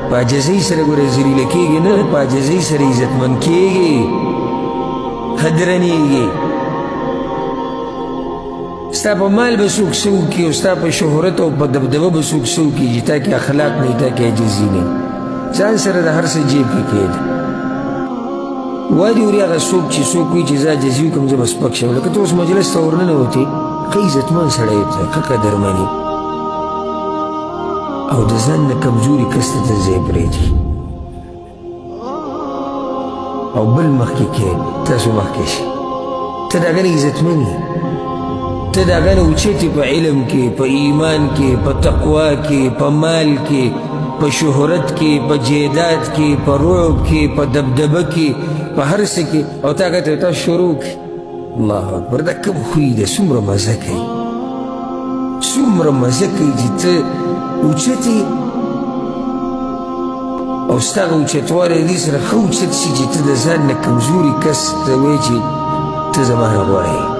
په عاجزۍ سره ګوره ذلیله کېږي نه په عاجزۍ سره عزتمند کېږي ښه درنېږي ستا په مال به څوک څه وکړي او ستا په شهرت او په دبدبه به څوک څه وکړي چې تا کې اخلاق نه وي تا کې عاجزي نه وي ځان سره د هر څه جیب کې کېږده وایي ورې هغه څوک چې څوک وایي چې زه عاجزي وکړم زه به سپک شم لکه ته اوس مجلس ته ورننوتې ښه عزتمند سړی ته ښه قدرمن او د ځان نه کمزوري کس ته ته ځای پرېږدي او بل مخکې کې تاسو مخکې شي ته د هغه نه عزتمن یې ته د هغه نه اوچت په علم کې په ایمان کې په تقوا کې په مال کې په شهرت کې په جیداد کې په رعب کې په دبدبه کې په هر څه کې او تا هغه ته تا شروع کړي الله اکبر دا کوم خوی دی څومره مزه کوي څومره مزه کوي چې ته اوچت یې او ستا هغه اوچتوالی دې سره ښه اوچت شي چې ته د ځان نه کمزوري کس ته وایې چې ته زما نه غوره یې